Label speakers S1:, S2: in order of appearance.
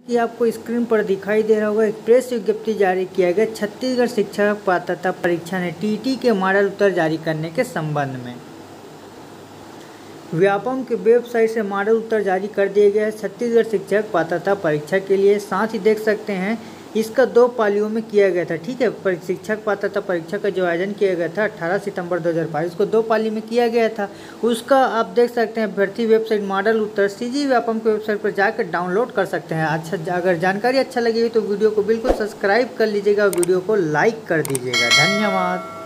S1: कि आपको स्क्रीन पर दिखाई दे रहा होगा, एक प्रेस विज्ञप्ति जारी किया गया छत्तीसगढ़ शिक्षक पात्रता परीक्षा ने टीईटी के मॉडल उत्तर जारी करने के संबंध में। व्यापम के वेबसाइट से मॉडल उत्तर जारी कर दिए गए हैं छत्तीसगढ़ शिक्षक पात्रता परीक्षा के लिए। साथ ही देख सकते हैं इसका 2 पालियों में किया गया था। ठीक है, पर शिक्षक पात्रता परीक्षा का जो आयोजन किया गया था 18 सितंबर 2022 को 2 पाली में किया गया था। उसका आप देख सकते हैं अभ्यर्थी वेबसाइट मॉडल उत्तर सीजी व्यापम के वेबसाइट पर जाकर डाउनलोड कर सकते हैं। अच्छा, अगर जानकारी अच्छा लगी तो वीडियो को बिल्कुल सब्सक्राइब कर लीजिएगा, वीडियो को लाइक कर दीजिएगा। धन्यवाद।